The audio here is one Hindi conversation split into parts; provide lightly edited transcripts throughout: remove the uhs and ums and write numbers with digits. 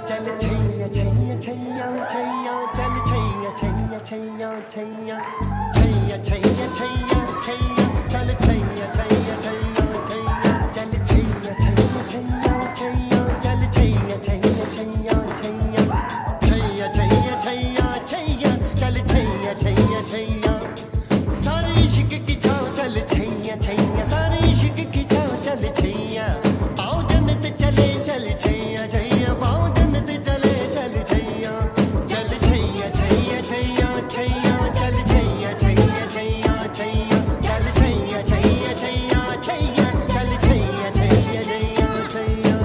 चल छैया छैया छैया छैया चल छैया छैया छैया छैया छैया छैया छैया छैया चल छैया छैया छैया छैया चल छैया छैया छैया छैया चल छैया छैया छैया छैया छैया छैया छैया छैया चल छैया छैया छैया सारे इश्क की छाँव चल छैया छैया सारे इश्क की छाँव चल छैया आओ जन्नत चले चल छैया छैया पाओ जन्नत चले चल छैया चल छैया छैया छैया छैया चल छैया छैया छैया छैया चल छैया छैया छैया छैया चल छैया छैया छैया छैया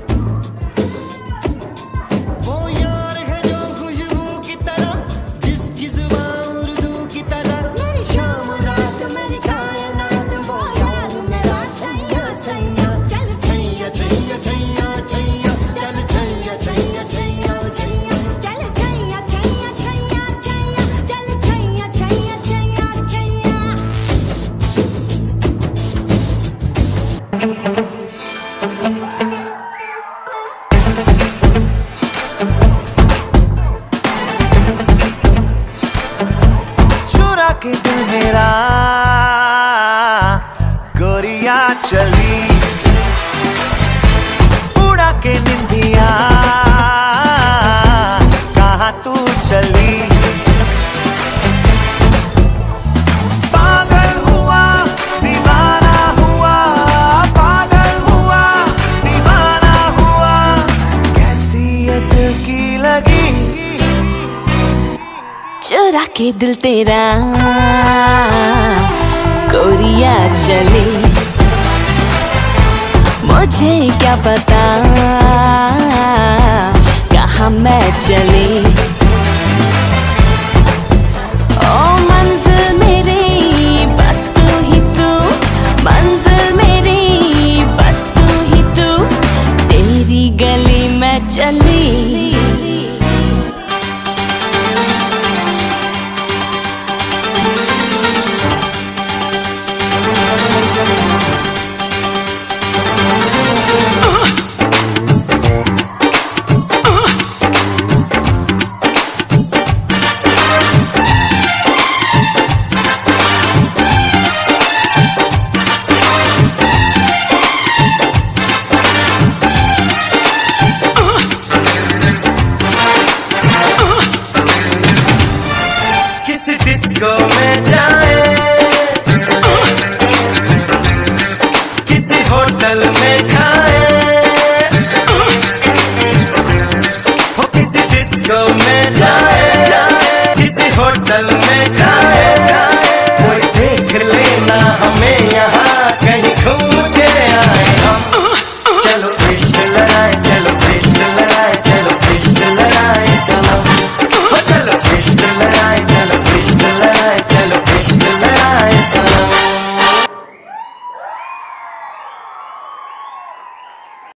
वो यार है जो खुशबू की तरह जिसकी जुबान उर्दू की तरह मेरी शाम रात मेरी कायनात वो यार मेरा सैया सैया चल छैया छैया छैया छैया चल छैया छैया छैया छैया चल छैया छैया छैया छैया चल छैया छैया छैया छैया चुरा के दिल मेरा गोरिया चली उड़ा के निंदिया कहाँ तू चली पागल हुआ दीवाना हुआ पागल हुआ दीवाना हुआ कैसी ये दिल की लगी चुरा के दिल तेरा गोरिया चली मुझे क्या पता कहाँ मैं चली ओ मंजिल मेरी बस तू ही तू मंजिल मेरी बस तू ही तू तेरी गली में चली